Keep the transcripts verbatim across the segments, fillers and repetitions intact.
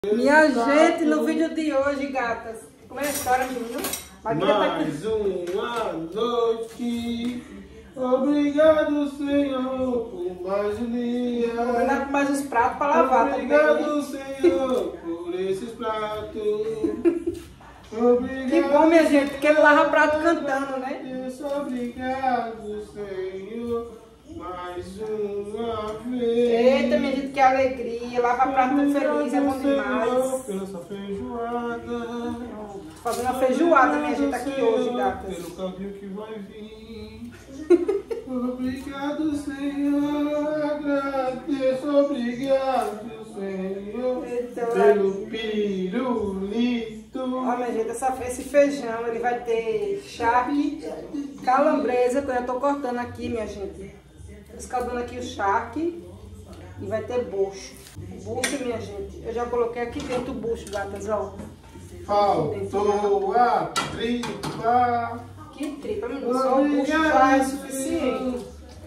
Minha gente, no vídeo de hoje, gatas, como é a história, menino? Mais tá uma noite, obrigado, Senhor, por mais um dia. Obrigado por mais uns pratos para lavar. Obrigado, também, Senhor, por esses pratos. Obrigado, que bom, minha gente, porque ele lava prato cantando, né? Obrigado, Senhor, mais uma vez. Eita, minha gente, que alegria. Lava prato feliz, é bom demais. Pela sua feijoada. Fazendo uma feijoada, minha gente, aqui hoje, gatas. Pelo caminho que vai vir. Obrigado, Senhor. Agradeço. Obrigado, Senhor. Eita, pelo pirulito. Ó, minha gente, essa, esse feijão, ele vai ter charque, calabresa, que eu já tô cortando aqui, minha gente. Escaldando aqui o charque. E vai ter bucho. Bucho, minha gente. Eu já coloquei aqui dentro o bucho, gatas, ó. Faltou a tripa. Que tripa, menino. Só o bucho já é suficiente.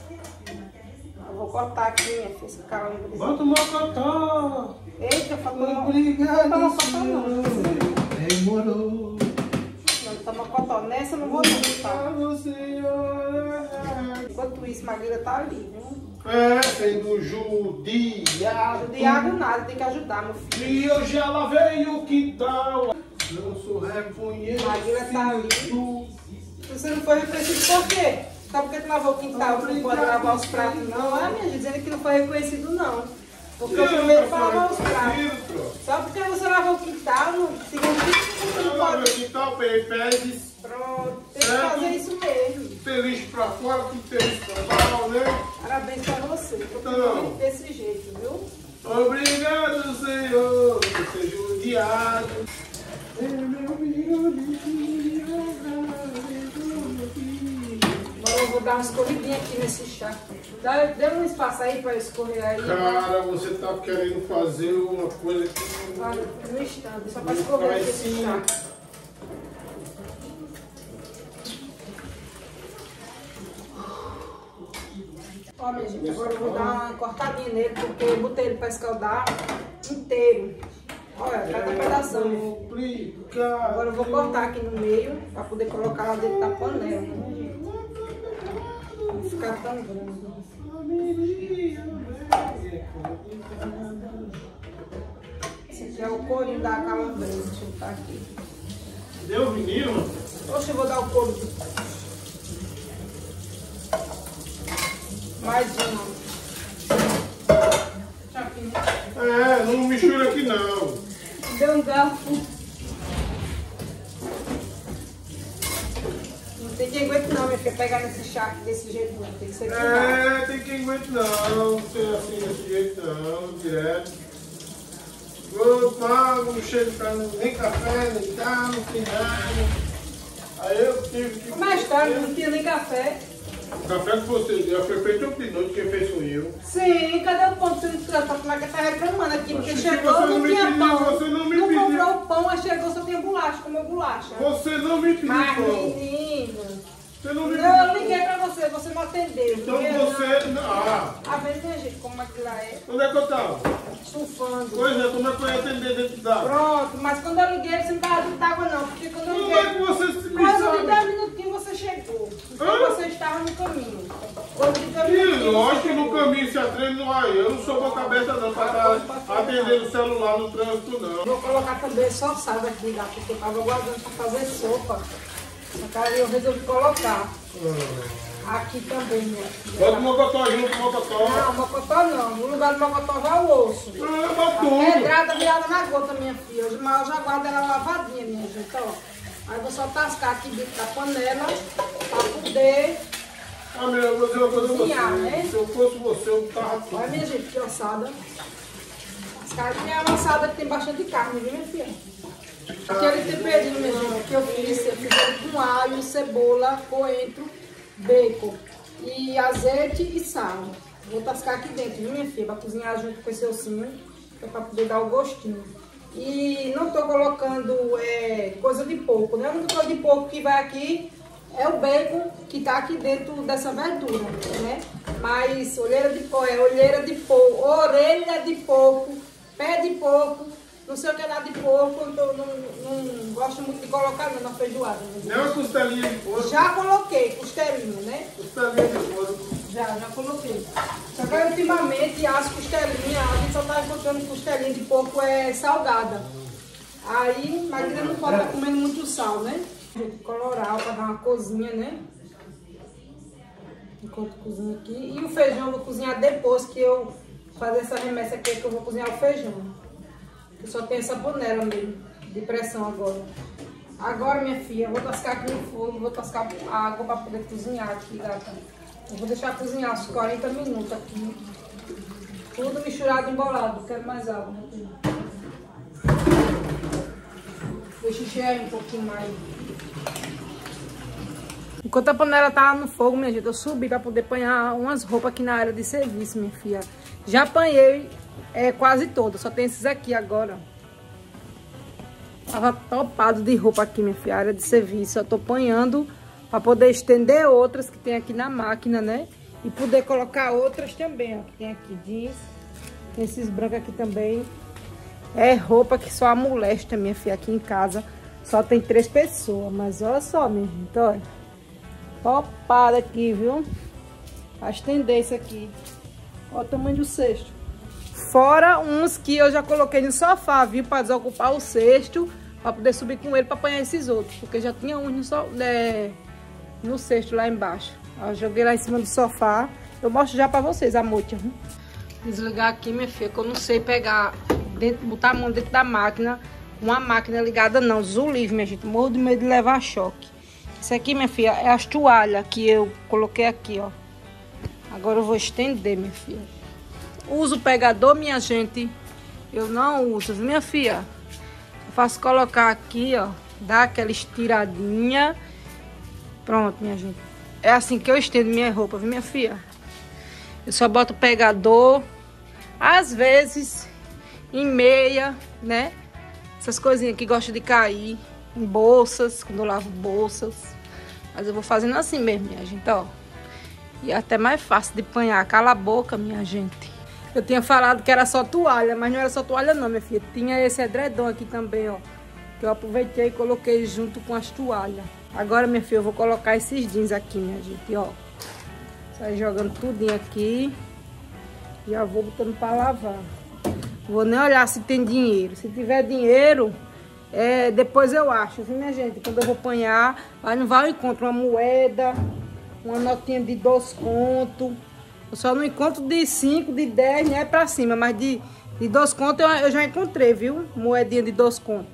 Eu vou cortar aqui, minha filha, esse calango. Bota o mocotó. Eita, faltou uma... Obrigado, não tá mocotó, não. Demorou. Não tá mocotó. Nessa eu não vou não, tá? Obrigado, Senhor. Enquanto isso, Maguila tá ali, viu? É, sendo judiado. Judiado nada, tem que ajudar, meu filho. E eu já lavei o quintal. Não sou reconhecido. Maguila tá ali. Você não foi reconhecido por quê? Só porque tu lavou o quintal, tu não pode lavar os pratos, não? Ah, minha gente, dizendo que não foi reconhecido, não. Porque eu primeiro para lavar os pratos. Só porque você lavou o quintal, não significa que você não pode. O quintal, pede. Pronto, tem que fazer isso mesmo. Feliz pra fora, que feliz pra mal, né? Parabéns pra você. Eu Então, desse jeito, viu? obrigado, Senhor, por ser judiado. Agora eu vou dar uma escorridinha aqui nesse chá. Dá, dê um espaço aí pra eu escorrer aí. Cara, você tá querendo fazer uma coisa que Vai, no instante, só pra escorrer aqui esse chá. Ó, minha gente, agora eu vou dar uma cortadinha nele, porque eu botei ele pra escaldar inteiro. Olha, cada pedaço. Agora eu vou cortar aqui no meio, pra poder colocar lá dentro da panela. Não ficar tão grande. Esse aqui é o corinho da calabresa, deixa eu botar aqui. Deu, menino? Oxe, eu vou dar o couro. Mais uma. É, não mistura aqui não. Deu um garfo. Não tem quem aguente não, minha filha, pegar nesse charque desse jeito não. Tem que ser cuidado. É, tem quem aguente não. Não ser assim desse jeito não, direto. Opa, não chego pra nem café, nem tá, não tem nada. Aí eu tive que... Mais tarde, não tinha nem café. O café que você deu foi feito ontem de noite, quem fez foi eu. Sim, cadê o pão que você não trouxe? Como é que tá reclamando aqui? Porque Mas chegou, você não, não me tinha pediu, pão. você não me não pediu. comprou o pão, aí chegou, só tinha bolacha, comeu bolacha. Você não me pediu Mas, pão. menino... Você não me Não, eu pediu. liguei pra você, você não atendeu. Então Eu você... Não. Ah, A ver, minha gente, como é que lá é? onde é que eu tava? Surfando. Pois é, como é que eu ia atender dentro da... Pronto, mas quando eu liguei, você não tava dentro d'água não. Porque quando eu Como liguei... é que você se me Coisa de sabe? dez minutinhos você chegou. Então Hã? você estava no caminho. Coisa de dez E minutinhos lógico você que no chegou. caminho se atreve não vai. Eu não sou boca aberta não, pra estar atendendo o celular no trânsito não. Vou colocar também só sal aqui, lá, porque eu estava guardando para fazer sopa. Aí eu resolvi colocar. Aqui também, minha filha. Bota o mocotó junto com o mocotó. Não, mocotó não. No lugar do mocotó vai o osso. Ah, bota A tudo. pedrada virada na gota, minha filha. Hoje, mas eu já guardo ela lavadinha, minha gente, ó. Aí eu vou só tascar aqui dentro da panela pra poder... Ah, meu, eu vou dizer uma coisa pra Cozinhar, você. né? Se eu fosse você, eu tava tudo. Olha, minha gente, que ossada. As carnes é uma ossada que tem bastante carne, viu, minha filha? Aquele temperinho, minha gente, que eu fiz, eu fiz ele com alho, cebola, coentro, bacon e azeite e sal. Vou tascar aqui dentro, viu, minha filha? Pra cozinhar junto com esse ossinho, que é pra poder dar o gostinho. E não tô colocando é, coisa de porco, né? A única coisa de porco que vai aqui é o bacon que tá aqui dentro dessa verdura, né? Mas olheira de porco, é olheira de porco, orelha de porco, pé de porco Não sei o que é nada de porco, eu não, não gosto muito de colocar não, na feijoada. Nem uma costelinha de porco? Já coloquei, costelinha, né? Costelinha de porco. Já, já coloquei. Só que ultimamente as costelinhas, a gente só tá encontrando costelinha de porco é salgada. Aí, mas ainda não pode estar comendo muito sal, né? A gente colorar para dar uma cozinha, né? Enquanto cozinha aqui. E o feijão eu vou cozinhar depois que eu fazer essa remessa aqui, que eu vou cozinhar o feijão. Eu só tenho essa panela mesmo, de pressão agora. Agora, minha filha, eu vou tascar aqui no fogo, vou tascar água para poder cozinhar aqui, gata. Eu vou deixar cozinhar uns quarenta minutos aqui. Tudo misturado, embolado. Quero mais água, meu filho. Deixa encher um pouquinho mais. Enquanto a panela tá no fogo, minha gente, eu subi para poder apanhar umas roupas aqui na área de serviço, minha filha. Já apanhei é, quase todas, só tem esses aqui agora. Tava topado de roupa aqui, minha filha, área de serviço. Eu tô apanhando para poder estender outras que tem aqui na máquina, né? E poder colocar outras também, ó. Que tem aqui jeans, tem esses brancos aqui também. É roupa que só amolesta, minha filha, aqui em casa. Só tem três pessoas, mas olha só, minha gente, olha. Topada aqui, viu? Pra estender isso aqui. Olha o tamanho do cesto. Fora uns que eu já coloquei no sofá, viu? Pra desocupar o cesto, pra poder subir com ele pra apanhar esses outros. Porque já tinha uns no, so... é... no cesto lá embaixo. Eu joguei lá em cima do sofá. Eu mostro já pra vocês a moita. Viu? Desligar aqui, minha filha, que eu não sei pegar, dentro, botar a mão dentro da máquina. Uma máquina ligada não, Zulivre, minha gente. Morro de medo de levar choque. Isso aqui, minha filha, é as toalhas que eu coloquei aqui, ó. Agora eu vou estender, minha filha. Uso pegador, minha gente. Eu não uso, viu, minha filha? Eu faço colocar aqui, ó. Dá aquela estiradinha. Pronto, minha gente. É assim que eu estendo minha roupa, viu, minha filha? Eu só boto pegador. Às vezes, em meia, né? Essas coisinhas que gostam de cair. Em bolsas, quando eu lavo bolsas. Mas eu vou fazendo assim mesmo, minha gente, ó. E é até mais fácil de apanhar. Cala a boca, minha gente. Eu tinha falado que era só toalha, mas não era só toalha não, minha filha. Tinha esse edredom aqui também, ó. Que eu aproveitei e coloquei junto com as toalhas. Agora, minha filha, eu vou colocar esses jeans aqui, minha gente, ó. Sai jogando tudinho aqui. Já vou botando pra lavar. Vou nem olhar se tem dinheiro. Se tiver dinheiro... É, depois eu acho, viu, minha gente? Quando eu vou apanhar, aí não vai eu encontro uma moeda, uma notinha de dois contos. Eu só não encontro de cinco, de dez, né, pra cima. Mas de, de dois contos eu, eu já encontrei, viu? Moedinha de dois contos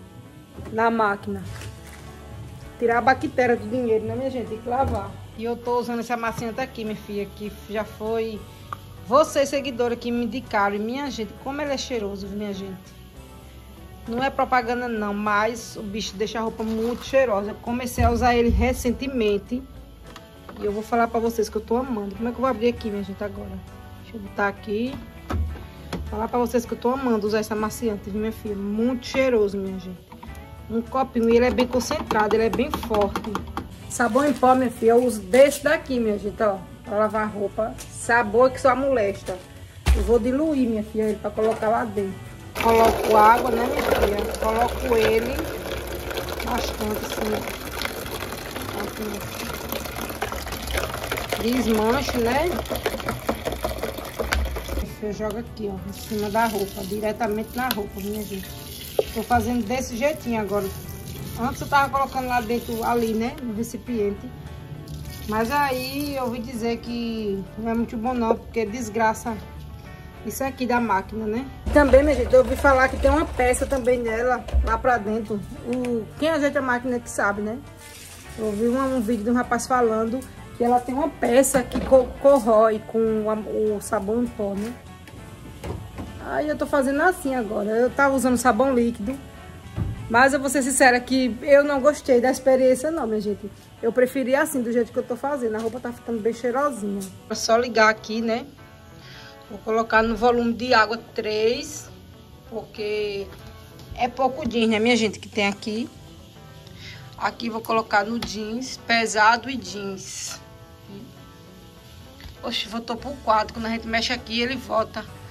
na máquina. Tirar a bactéria do dinheiro, né, minha gente? Tem que lavar. E eu tô usando essa massinha aqui, minha filha, que já foi vocês, seguidora, que me indicaram. E minha gente, como ele é cheiroso, minha gente. Não é propaganda não, mas o bicho deixa a roupa muito cheirosa. Eu comecei a usar ele recentemente. E eu vou falar pra vocês que eu tô amando. Como é que eu vou abrir aqui, minha gente, agora? Deixa eu botar aqui. Falar pra vocês que eu tô amando usar essa amaciante, viu, minha filha? Muito cheiroso, minha gente. Um copinho, e ele é bem concentrado, ele é bem forte. Sabão em pó, minha filha, eu uso desse daqui, minha gente, ó. Pra lavar roupa. Sabor que só molesta. Eu vou diluir, minha filha, ele pra colocar lá dentro. Coloco água, né, minha filha? Coloco ele bastante, assim. Aqui. Desmanche, né? Eu jogo aqui, ó, em cima da roupa, diretamente na roupa, minha gente. Tô fazendo desse jeitinho agora. Antes eu tava colocando lá dentro, ali, né, no recipiente. Mas aí eu ouvi dizer que não é muito bom não, porque desgraça isso aqui da máquina, né? Também, minha gente, eu ouvi falar que tem uma peça também nela, lá pra dentro. O... Quem ajeita a máquina que sabe, né? Eu ouvi um, um vídeo de um rapaz falando que ela tem uma peça que co corrói com a, o sabão em pó, né? Aí eu tô fazendo assim agora. Eu tava usando sabão líquido. Mas eu vou ser sincera que eu não gostei da experiência não, minha gente. Eu preferi assim, do jeito que eu tô fazendo. A roupa tá ficando bem cheirosinha. É só ligar aqui, né? Vou colocar no volume de água três, porque é pouco jeans, né, minha gente, que tem aqui. Aqui vou colocar no jeans, pesado e jeans. Oxe, voltou pro quadro. Quando a gente mexe aqui, ele volta.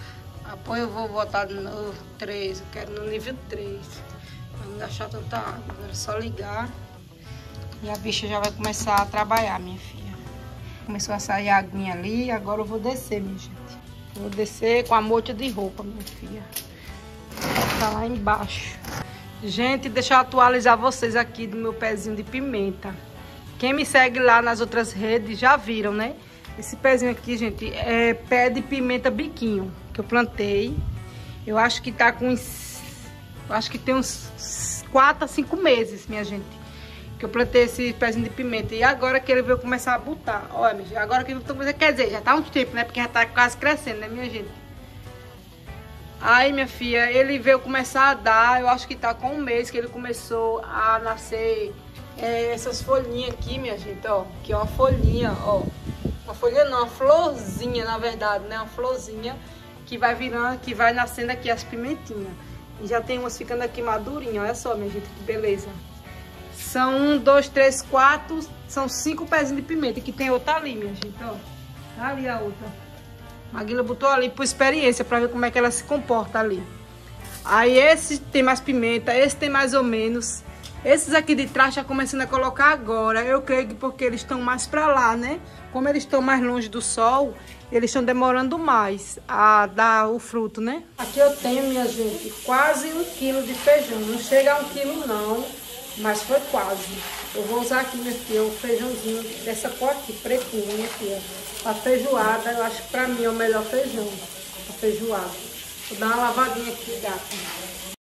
Depois eu vou botar de novo três, eu quero no nível três. Pra não deixar tanta água. Agora é só ligar. E a bicha já vai começar a trabalhar, minha filha. Começou a sair a aguinha ali, agora eu vou descer, minha gente. Vou descer com a mota de roupa, minha filha. Tá lá embaixo. Gente, deixa eu atualizar vocês aqui do meu pezinho de pimenta. Quem me segue lá nas outras redes já viram, né? Esse pezinho aqui, gente, é pé de pimenta biquinho que eu plantei. Eu acho que tá com uns... Eu acho que tem uns quatro a cinco meses, minha gente, que eu plantei esse pezinho de pimenta. E agora que ele veio começar a botar. Olha, minha gente, agora que ele veio começar... Quer dizer, já tá há um tempo, né? Porque já tá quase crescendo, né, minha gente? Aí, minha filha, ele veio começar a dar... Eu acho que tá com um mês que ele começou a nascer é, essas folhinhas aqui, minha gente, ó. Aqui é uma folhinha, ó. Uma folhinha não, uma florzinha, na verdade, né? Uma florzinha que vai virando, que vai nascendo aqui as pimentinhas. E já tem umas ficando aqui madurinhas, olha só, minha gente, que beleza. São um, dois, três, quatro, são cinco pezinhos de pimenta. E que tem outra ali, minha gente, ó. Tá ali a outra. A Maguila botou ali por experiência, pra ver como é que ela se comporta ali. Aí esse tem mais pimenta, esse tem mais ou menos. Esses aqui de trás já começando a colocar agora. Eu creio que porque eles estão mais pra lá, né? Como eles estão mais longe do sol, eles estão demorando mais a dar o fruto, né? Aqui eu tenho, minha gente, quase um quilo de feijão. Não chega a um quilo não, mas foi quase. Eu vou usar aqui, minha filha, o feijãozinho dessa cor aqui, pretinho, minha filha. A feijoada, eu acho que pra mim é o melhor feijão, a feijoada. Vou dar uma lavadinha aqui, gata.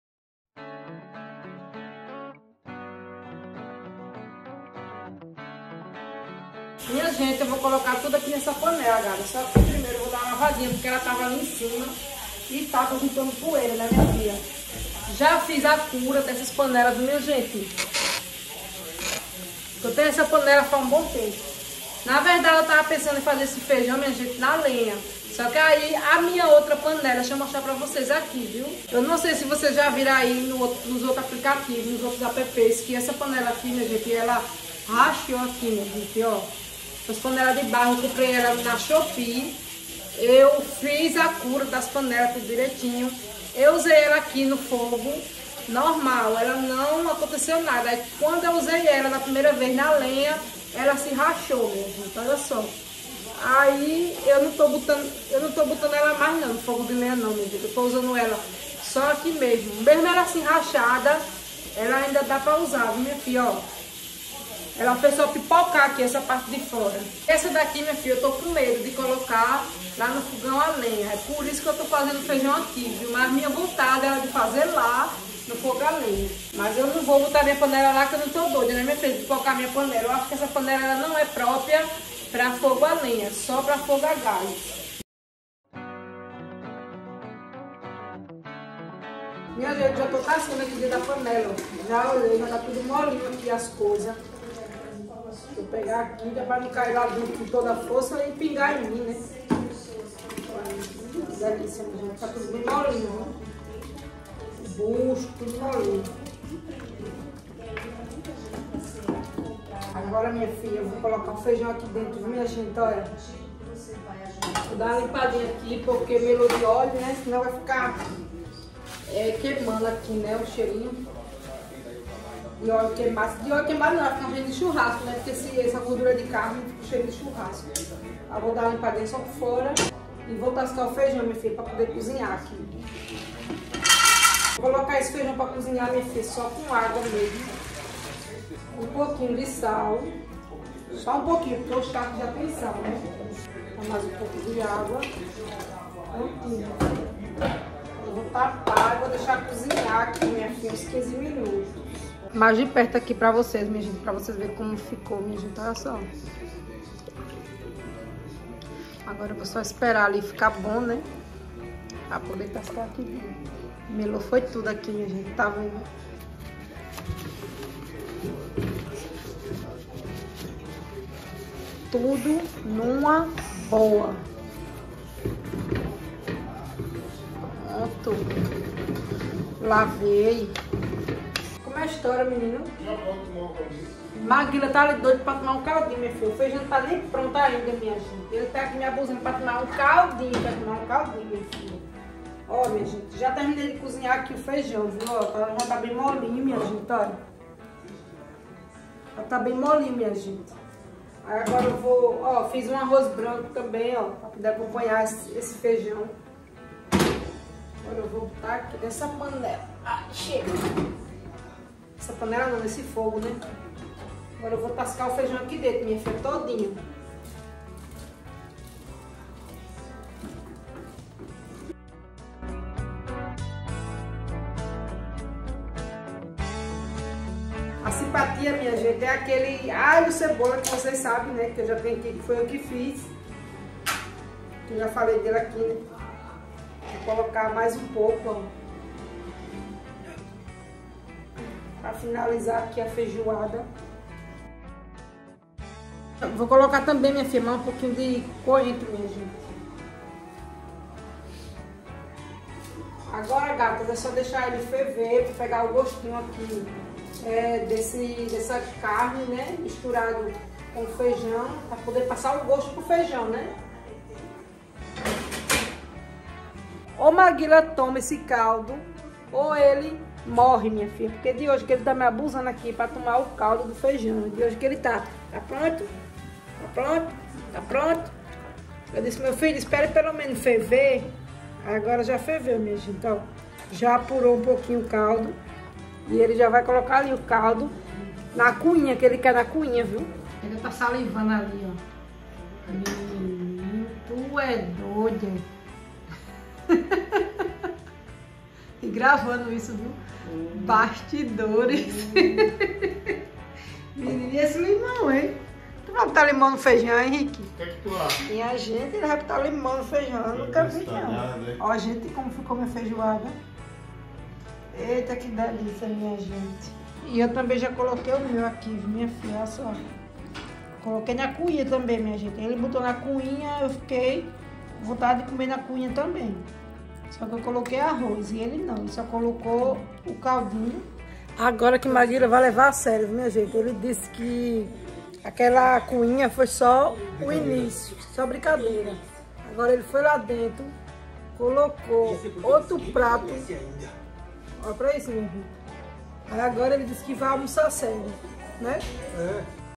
Minha gente, eu vou colocar tudo aqui nessa panela, galera. Só que primeiro eu vou dar uma lavadinha, porque ela tava ali em cima e tava juntando poeira, né, minha filha? Já fiz a cura dessas panelas, minha gente. Eu tenho essa panela faz um bom tempo. Na verdade, eu tava pensando em fazer esse feijão, minha gente, na lenha. Só que aí, a minha outra panela, deixa eu mostrar pra vocês aqui, viu? Eu não sei se vocês já viram aí no, nos outros aplicativos, nos outros apps, que essa panela aqui, minha gente, ela rachou aqui, minha gente, ó. As panelas de barro, eu comprei ela na Shopee. Eu fiz a cura das panelas tudo direitinho. Eu usei ela aqui no fogo normal, ela não aconteceu nada. Aí, quando eu usei ela na primeira vez na lenha, ela se rachou, minha gente, olha só. Aí eu não tô botando, eu não tô botando ela mais não, no fogo de lenha não, minha gente. Eu tô usando ela só aqui mesmo. Mesmo ela assim rachada, ela ainda dá pra usar, viu, minha filha, ó. Ela fez só pipocar aqui, essa parte de fora. Essa daqui, minha filha, eu tô com medo de colocar lá no fogão a lenha. É por isso que eu tô fazendo feijão aqui, viu? Mas minha vontade era de fazer lá no fogo a lenha. Mas eu não vou botar minha panela lá, que eu não tô doida, né, minha filha? De pipocar minha panela. Eu acho que essa panela ela não é própria pra fogo a lenha, só pra fogo a gás. Minha gente, já tô tascando aqui dentro da panela. Já olhei, já tá tudo molinho aqui as coisas. Vou pegar aqui, já para não cair lá dentro com toda a força e pingar em mim, né? Delícia, minha gente. Tá tudo bem molinho, né? O bucho, tudo molinho. Agora, minha filha, eu vou colocar o feijão aqui dentro, viu, minha gente? Olha. Vou dar uma limpadinha aqui, porque melou de óleo, né? Senão vai ficar é, queimando aqui, né? O cheirinho. De óleo queimado. De óleo queimado não, vai ficar cheio de churrasco, né? Porque se essa gordura de carne fica cheio de churrasco. Eu vou dar uma limpadinha só por fora e vou tascar o feijão, minha filha, pra poder cozinhar aqui. Vou colocar esse feijão pra cozinhar, minha filha, só com água mesmo. Um pouquinho de sal. Só um pouquinho, porque os tacos já tem sal, né? Então, mais um pouco de água. Prontinho. Eu vou tapar e vou deixar cozinhar aqui, minha filha, uns quinze minutos. Mais de perto aqui pra vocês, minha gente, pra vocês verem como ficou, minha gente, olha só. Agora eu vou só esperar ali ficar bom, né? Pra poder tascar aqui. Melou foi tudo aqui, minha gente, tá vendo? Tudo numa boa. Pronto. Lavei. Como é a história, menino? Maguila tá ali doido pra tomar um caldinho, minha filha. O feijão não tá nem pronto ainda, minha gente. Ele tá aqui me abusando pra tomar um caldinho, pra tomar um caldinho, minha filha. Ó, minha gente, já terminei de cozinhar aqui o feijão, viu? Ó, já tá bem molinho, minha gente, olha. Já tá bem molinho, minha gente. Aí agora eu vou, ó, fiz um arroz branco também, ó, pra poder acompanhar esse, esse feijão. Agora eu vou botar aqui nessa panela. Ah, chega. Essa panela não, nesse fogo, né? Agora eu vou tascar o feijão aqui dentro, minha filha, todinho. A simpatia, minha gente, é aquele alho cebola que vocês sabem, né? Que eu já tenho aqui, que foi eu que fiz. Eu já falei dele aqui, né? Vou colocar mais um pouco, ó. Pra finalizar aqui a feijoada. Vou colocar também, minha filha, um pouquinho de coentro, minha gente. Agora, gatas, é só deixar ele ferver, pra pegar o gostinho aqui. É, desse, dessa carne, né, misturado com feijão, para poder passar o gosto pro feijão, né? Ou Maguila toma esse caldo, ou ele morre, minha filha. Porque de hoje que ele tá me abusando aqui para tomar o caldo do feijão. De hoje que ele tá. Tá pronto? Tá pronto? Tá pronto? Eu disse, meu filho, espere pelo menos ferver. Agora já ferveu, minha gente. Então, já apurou um pouquinho o caldo. E ele já vai colocar ali o caldo na cuinha, que ele quer na cuinha, viu? Ele tá salivando ali, ó. Menino, tu é doido. E gravando isso, viu? Hum. Bastidores. Menino, e esse limão, hein? Tu vai botar limão no feijão, Henrique? O que é que tu acha? E a gente, ele vai botar limão no feijão. Eu nunca vi, não. Ó, gente, como ficou minha feijoada. Eita, que delícia, minha gente. E eu também já coloquei o meu aqui, minha filha, olha só. Coloquei na cuinha também, minha gente. Ele botou na cuinha, eu fiquei com vontade de comer na cuinha também. Só que eu coloquei arroz e ele não, ele só colocou o caldinho. Agora que Maguila vai levar a sério, minha gente. Ele disse que aquela cuinha foi só o início, só brincadeira. Agora ele foi lá dentro, colocou outro prato. Olha pra isso, meu filho. Aí agora ele disse que vai almoçar sério, né? É.